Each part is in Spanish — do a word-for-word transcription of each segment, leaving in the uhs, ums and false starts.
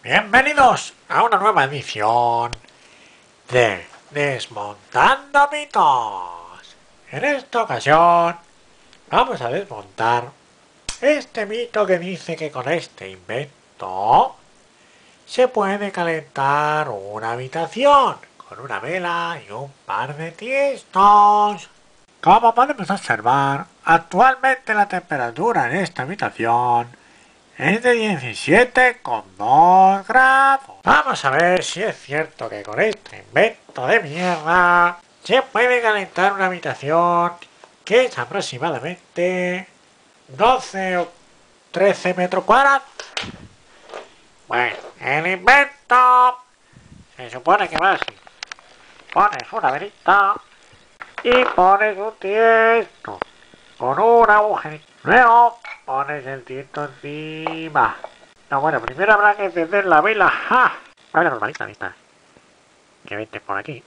Bienvenidos a una nueva edición de Desmontando Mitos. En esta ocasión vamos a desmontar este mito que dice que con este invento se puede calentar una habitación con una vela y un par de tiestos. Como podemos observar, actualmente la temperatura en esta habitación es de diecisiete coma dos grados. Vamos a ver si es cierto que con este invento de mierda se puede calentar una habitación que es aproximadamente doce o trece metros cuadrados. Bueno, el invento se supone que va así. Pones una velita y pones un tiesto con un agujerito. Luego pones el tiesto encima. No, bueno, primero habrá que encender la vela. ¡Ja! La vela normalita, lista. Que vente por aquí.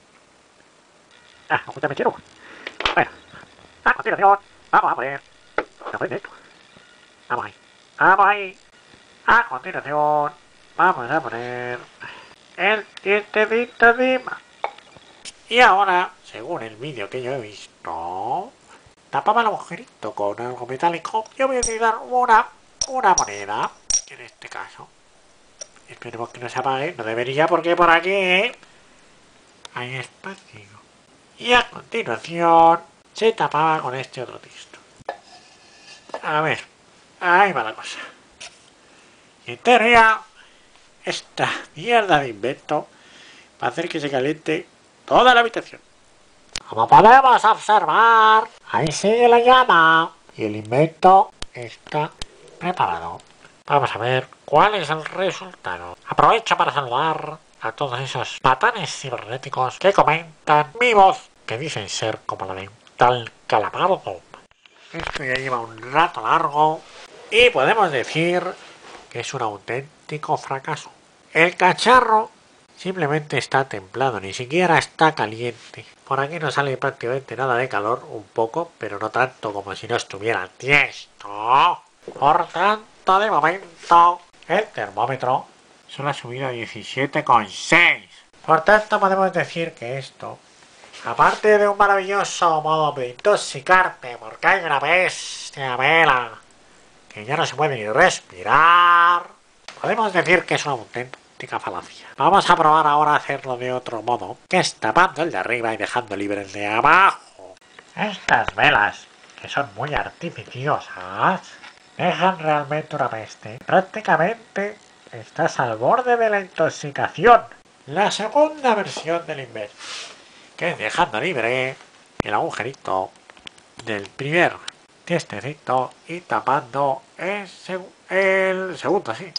Ah, escúchame, quiero. Bueno, a continuación, vamos a poner. ¿No pones esto? Vamos ahí. Vamos ahí. A continuación, vamos a poner el tiestecito encima. Y ahora, según el vídeo que yo he visto, tapaba el agujerito con algo metálico. Yo voy a utilizar una, una moneda, en este caso. Esperemos que no se apague, no debería porque por aquí hay espacio. Y a continuación se tapaba con este otro tiesto. A ver, ahí va la cosa. Y en teoría, esta mierda de invento va a hacer que se caliente toda la habitación. Como podemos observar, ahí sigue la llama y el invento está preparado. Vamos a ver cuál es el resultado. Aprovecho para saludar a todos esos patanes cibernéticos que comentan mi voz, que dicen ser como la de un tal Calamardo. Esto ya lleva un rato largo y podemos decir que es un auténtico fracaso. El cacharro simplemente está templado, ni siquiera está caliente. Por aquí no sale prácticamente nada de calor, un poco, pero no tanto como si no estuviera tiesto. Por tanto, de momento, el termómetro solo ha subido a diecisiete coma seis. Por tanto, podemos decir que esto, aparte de un maravilloso modo de intoxicarte, porque hay una bestia vela que ya no se puede ni respirar, podemos decir que es una auténtica falacia. Vamos a probar ahora a hacerlo de otro modo, que es tapando el de arriba y dejando libre el de abajo. Estas velas, que son muy artificiosas, dejan realmente una peste. Prácticamente estás al borde de la intoxicación. La segunda versión del invento, que es dejando libre el agujerito del primer tiestecito y tapando el, seg el segundo, sí.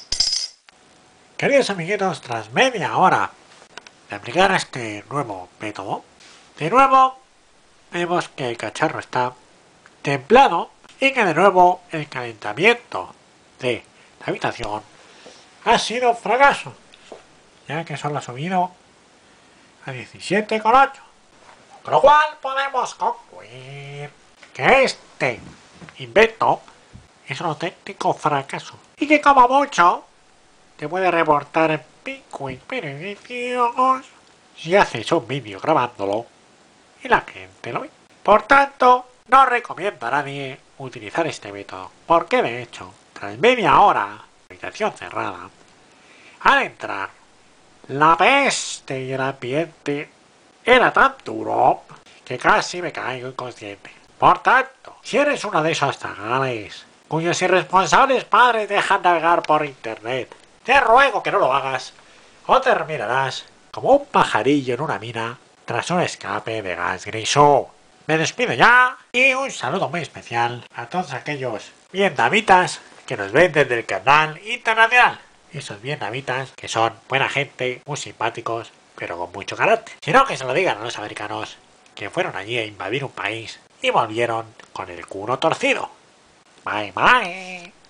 Queridos amiguitos, tras media hora de aplicar este nuevo método, de nuevo vemos que el cacharro está templado y que de nuevo el calentamiento de la habitación ha sido un fracaso, ya que solo ha subido a diecisiete coma ocho. Con lo cual podemos concluir que este invento es un auténtico fracaso y que como mucho te puede reportar en pico y beneficios si haces un vídeo grabándolo y la gente lo ve. Por tanto, no recomiendo a nadie utilizar este método, porque de hecho, tras media hora de habitación cerrada, al entrar, la peste y el ambiente era tan duro que casi me caigo inconsciente. Por tanto, si eres uno de esos zagales cuyos irresponsables padres dejan navegar por internet, te ruego que no lo hagas o terminarás como un pajarillo en una mina tras un escape de gas griso. Me despido ya y un saludo muy especial a todos aquellos vietnamitas que nos ven desde el canal internacional. Esos vietnamitas que son buena gente, muy simpáticos, pero con mucho carácter. Sino que se lo digan a los americanos que fueron allí a invadir un país y volvieron con el culo torcido. Bye bye.